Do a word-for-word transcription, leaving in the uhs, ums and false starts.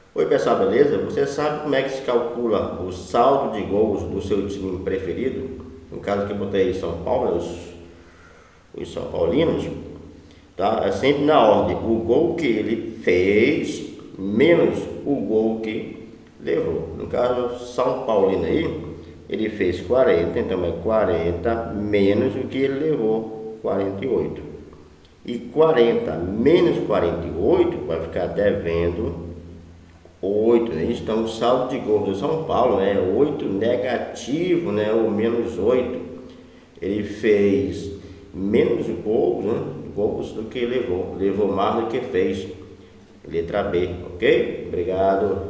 Oi pessoal, beleza? Você sabe como é que se calcula o saldo de gols do seu time preferido? No caso que eu botei São Paulo, os, os São Paulinos, tá? É sempre na ordem, o gol que ele fez menos o gol que levou. No caso, São Paulino aí, ele fez quarenta, então é quarenta menos o que ele levou, quarenta e oito. E quarenta menos quarenta e oito vai ficar devendo oito, né? Então o saldo de gols do São Paulo é né? oito negativo, né? Ou menos oito. Ele fez menos gols, né? Gols do que levou. Levou mais do que fez. Letra B, ok? Obrigado.